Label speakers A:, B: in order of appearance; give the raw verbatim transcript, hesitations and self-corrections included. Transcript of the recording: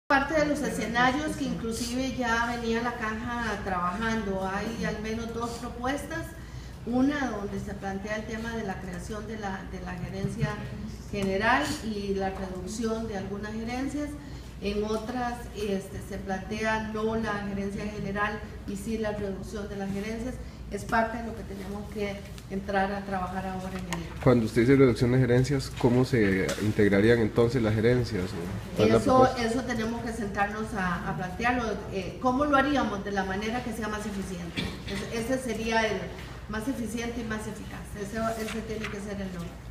A: Parte de los escenarios que inclusive ya venía la caja trabajando, hay al menos dos propuestas, una donde se plantea el tema de la creación de la, de la gerencia general y la reducción de algunas gerencias. En otras este, se plantea no la gerencia general y sí la reducción de las gerencias. Es parte de lo que tenemos que entrar a trabajar ahora en el...
B: Cuando usted dice reducción de gerencias, ¿cómo se integrarían entonces las gerencias?
A: Eso, eso tenemos que sentarnos a, a plantearlo. Eh, ¿Cómo lo haríamos? De la manera que sea más eficiente. Ese, ese sería el más eficiente y más eficaz. Ese, ese tiene que ser el nombre.